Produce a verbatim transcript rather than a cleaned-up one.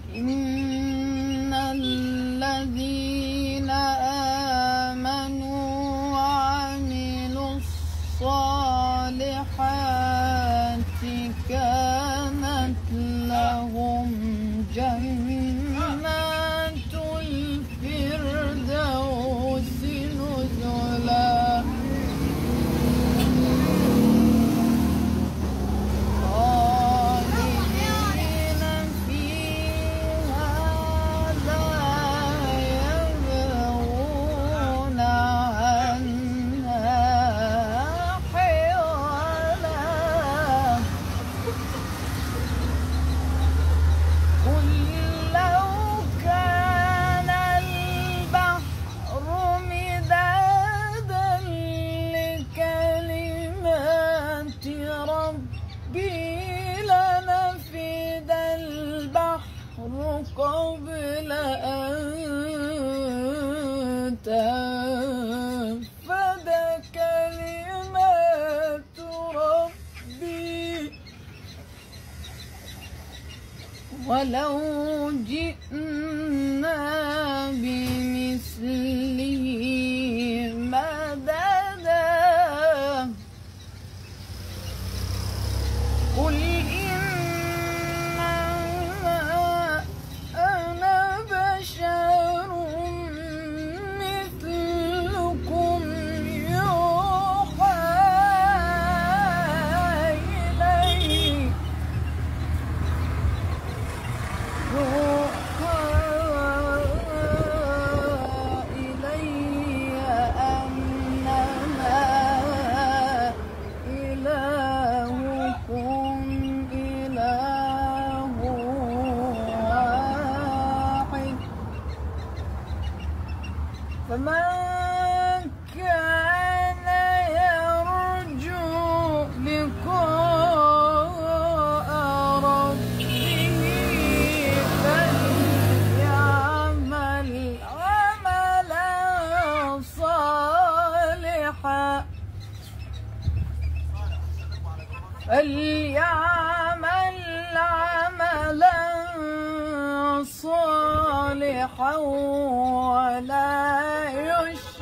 إن الذين آمنوا وعملوا الصالحات كانت لهم جنات الفردوس نزلا قبل أن تنفد كلمات ربي ولو جئنا بمثله مددا قل فمن كان يرجو لقاء ربه فليعمل عملا صالحا فليعمل عملا صالحا ولا يشرك